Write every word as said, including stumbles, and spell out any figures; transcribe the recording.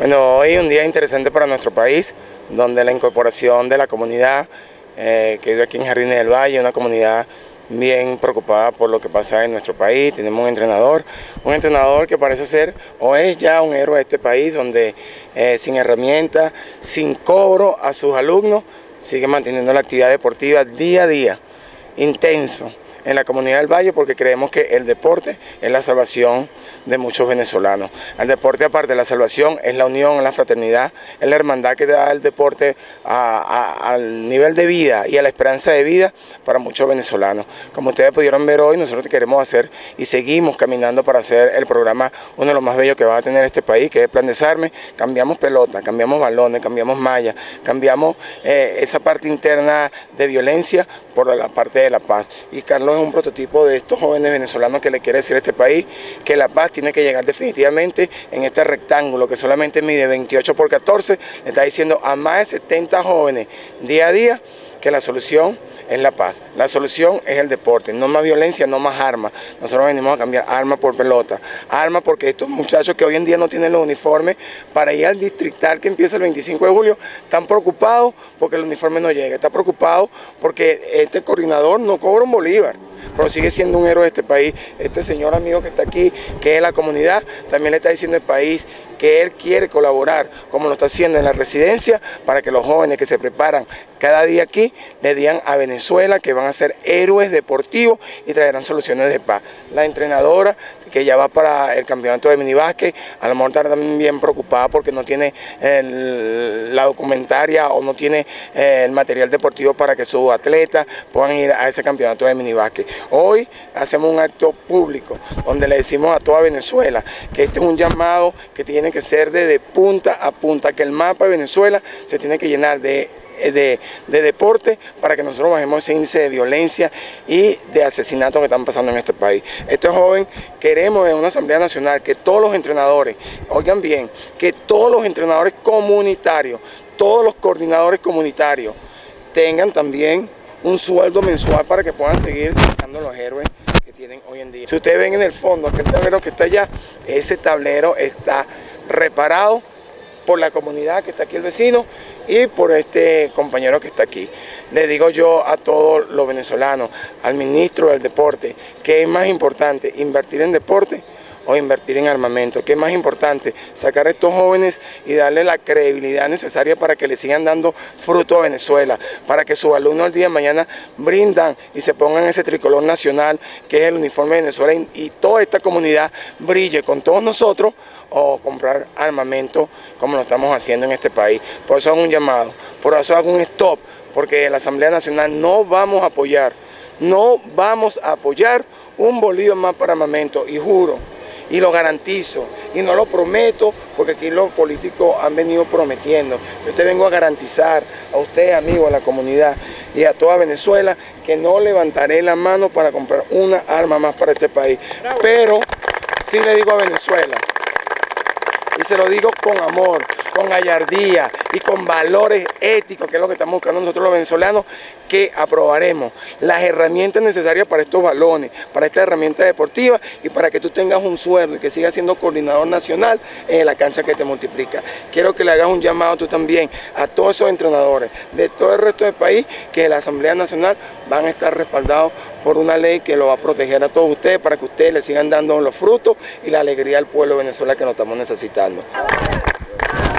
Bueno, hoy es un día interesante para nuestro país, donde la incorporación de la comunidad eh, que vive aquí en Jardines del Valle, una comunidad bien preocupada por lo que pasa en nuestro país. Tenemos un entrenador, un entrenador que parece ser o es ya un héroe de este país, donde eh, sin herramientas, sin cobro a sus alumnos, sigue manteniendo la actividad deportiva día a día, intenso, en la comunidad del Valle, porque creemos que el deporte es la salvación de muchos venezolanos. El deporte, aparte de la salvación, es la unión, es la fraternidad, es la hermandad que da el deporte a, a, al nivel de vida y a la esperanza de vida para muchos venezolanos. Como ustedes pudieron ver hoy, nosotros queremos hacer y seguimos caminando para hacer el programa, uno de los más bellos que va a tener este país, que es el Plan Desarme. Cambiamos pelota, cambiamos balones, cambiamos mallas, cambiamos eh, esa parte interna de violencia por la parte de la paz. Y Carlos es un prototipo de estos jóvenes venezolanos que le quiere decir a este país que la paz tiene que llegar definitivamente en este rectángulo que solamente mide veintiocho por catorce, le está diciendo a más de setenta jóvenes día a día que la solución es la paz, la solución es el deporte, no más violencia, no más armas. Nosotros venimos a cambiar armas por pelota, armas porque estos muchachos que hoy en día no tienen los uniformes para ir al distrital que empieza el veinticinco de julio, están preocupados porque el uniforme no llega, están preocupados porque este coordinador no cobra un bolívar, pero sigue siendo un héroe de este país. Este señor amigo que está aquí, que es la comunidad, también le está diciendo al país que él quiere colaborar, como lo está haciendo en la residencia, para que los jóvenes que se preparan cada día aquí le digan a Venezuela que van a ser héroes deportivos y traerán soluciones de paz. La entrenadora, que ya va para el campeonato de minibásquet, a lo mejor está también preocupada porque no tiene el, la documentaria o no tiene eh, el material deportivo para que sus atletas puedan ir a ese campeonato de minibásquet. Hoy hacemos un acto público donde le decimos a toda Venezuela que este es un llamado que tiene que ser desde punta a punta, que el mapa de Venezuela se tiene que llenar de De, de deporte para que nosotros bajemos ese índice de violencia y de asesinatos que están pasando en este país. Este joven queremos en una Asamblea Nacional que todos los entrenadores, oigan bien, que todos los entrenadores comunitarios, todos los coordinadores comunitarios tengan también un sueldo mensual para que puedan seguir sacando los héroes que tienen hoy en día. Si ustedes ven en el fondo, aquel tablero que está allá, ese tablero está reparado por la comunidad que está aquí, el vecino, y por este compañero que está aquí. Le digo yo a todos los venezolanos, al ministro del deporte, que es más importante invertir en deporte o invertir en armamento. ¿Qué es más importante? Sacar a estos jóvenes y darle la credibilidad necesaria para que le sigan dando fruto a Venezuela, para que sus alumnos el día de mañana brindan y se pongan ese tricolor nacional que es el uniforme de Venezuela, y, y toda esta comunidad brille con todos nosotros, o comprar armamento como lo estamos haciendo en este país. Por eso hago un llamado, por eso hago un stop, porque en la Asamblea Nacional no vamos a apoyar, no vamos a apoyar un bolívar más para armamento, y juro, y lo garantizo, y no lo prometo porque aquí los políticos han venido prometiendo. Yo te vengo a garantizar a ustedes, amigos, a la comunidad y a toda Venezuela, que no levantaré la mano para comprar una arma más para este país. Pero sí le digo a Venezuela, y se lo digo con amor, con gallardía y con valores éticos, que es lo que estamos buscando nosotros los venezolanos, que aprobaremos las herramientas necesarias para estos balones, para esta herramienta deportiva, y para que tú tengas un sueldo y que sigas siendo coordinador nacional en la cancha que te multiplica. Quiero que le hagas un llamado tú también a todos esos entrenadores de todo el resto del país, que la Asamblea Nacional van a estar respaldados por una ley que lo va a proteger a todos ustedes, para que ustedes le sigan dando los frutos y la alegría al pueblo de Venezuela que nos estamos necesitando.